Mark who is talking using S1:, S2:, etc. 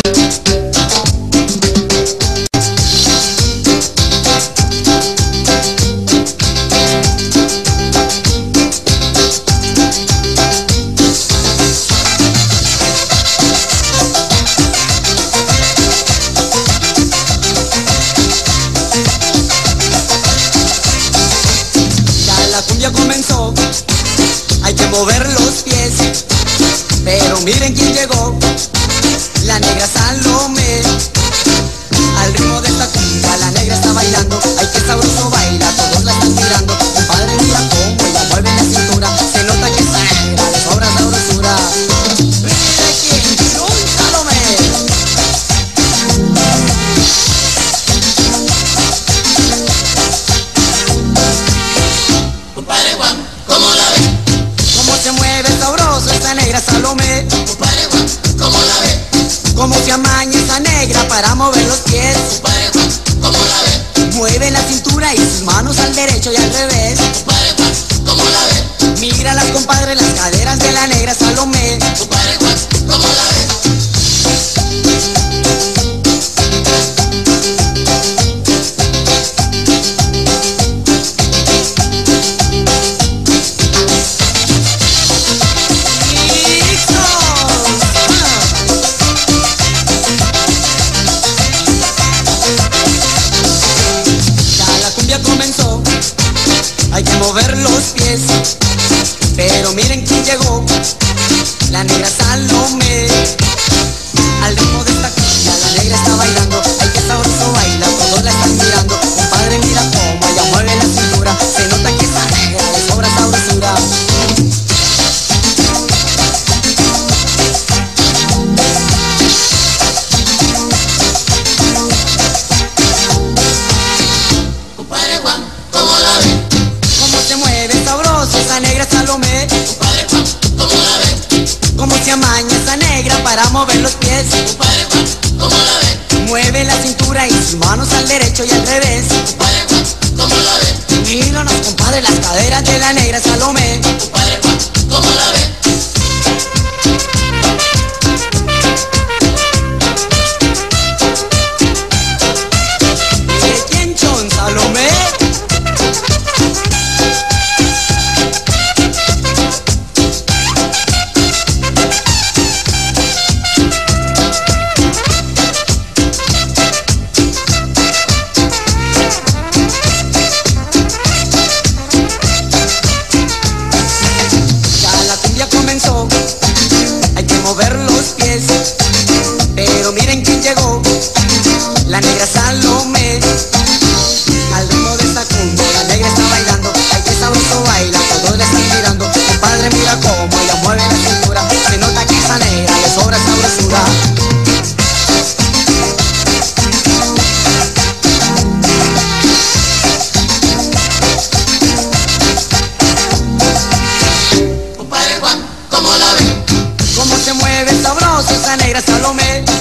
S1: Comenzó, hay que mover los pies, pero miren quién llegó, la negra Salomé. Al ritmo de esta cumbia la negra está bailando, ay que sabroso baila, todos la están mirando. Compadre mira cómo ella mueve la cintura, se nota que esa negra le sobra sabrosura. Mire quién llegó, Salomé.
S2: Compadre Juan, ¿cómo la ve?
S1: Cómo se mueve sabroso esa negra Salomé.
S2: Compadre Juan, ¿cómo la ve?
S1: Cómo se amaña esa negra para mover los pies.
S2: Compadre Juan, ¿cómo la ve?
S1: Mueve la cintura y sus manos al derecho y al revés.
S2: Compadre Juan, ¿cómo la ve?
S1: Míralas, compadre, las caderas de la negra Salomé.
S2: Compadre Juan, ¿cómo la ve?
S1: Comenzó, hay que mover los pies, pero miren quién llegó, la negra Salomé. Al ritmo de esta cumbia la negra está bailando, ay que sabroso baila, todos la están mirando. Compadre mira cómo ella mueve la cintura, se nota que esa negra le sobra sabrosura.
S2: Compadre Juan, ¿cómo la ve?
S1: Cómo se mueve sabroso esa negra Salomé.
S2: Compadre Juan, ¿cómo la ve?
S1: Cómo se amaña esa negra para mover los pies.
S2: Compadre Juan, ¿cómo la ve?
S1: Mueve la cintura y sus manos al derecho y al revés.
S2: Compadre Juan, ¿cómo la ve?
S1: Míranos, compadre, las caderas de la negra Salomé.
S2: Compadre Juan, ¿cómo la ve?
S1: ¿De quién son, Salomé? Ya la cumbia comenzó, hay que mover los pies, pero miren quién llegó, la negra Salomé. Al ritmo de esta cumbia la negra está bailando, ay que sabroso baila, todos le están mirando. Compadre mira cómo ella mueve la cintura, se nota que esa negra le sobra sabrosura.
S2: Compadre Juan, ¿cómo la ve?
S1: Cómo se mueve sabroso esa negra Salomé.